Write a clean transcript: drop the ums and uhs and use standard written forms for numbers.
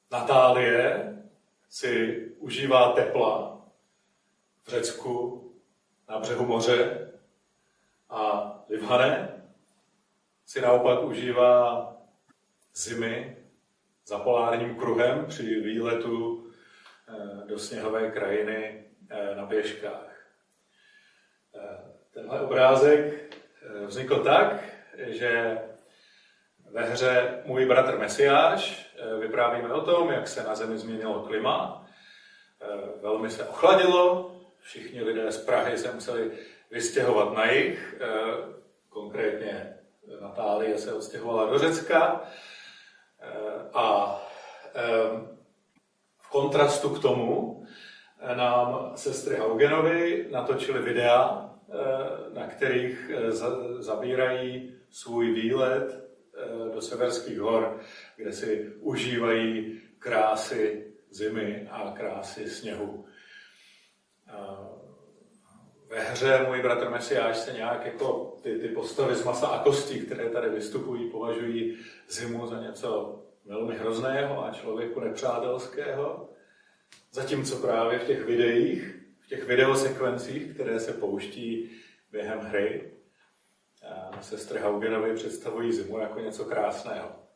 Natálie si užívá tepla v Řecku na břehu moře a Livhane si naopak užívá zimy za polárním kruhem při výletu do sněhové krajiny na běžkách. Tenhle obrázek vznikl tak, že ve hře Můj bratr Mesiáš vyprávíme o tom, jak se na Zemi změnilo klima. Velmi se ochladilo, všichni lidé z Prahy se museli vystěhovat na jih, konkrétně Natálie se odstěhovala do Řecka a v kontrastu k tomu nám sestry Haugenovy natočily videa, na kterých zabírají svůj výlet do severských hor, kde si užívají krásy zimy a krásy sněhu. Ve hře Můj bratr Mesiáš se nějak jako ty postavy z masa a kostí, které tady vystupují, považují zimu za něco velmi hrozného a člověku nepřátelského. Zatímco právě v těch videosekvencích, které se pouští během hry, sestry Haugenovy představují zimu jako něco krásného.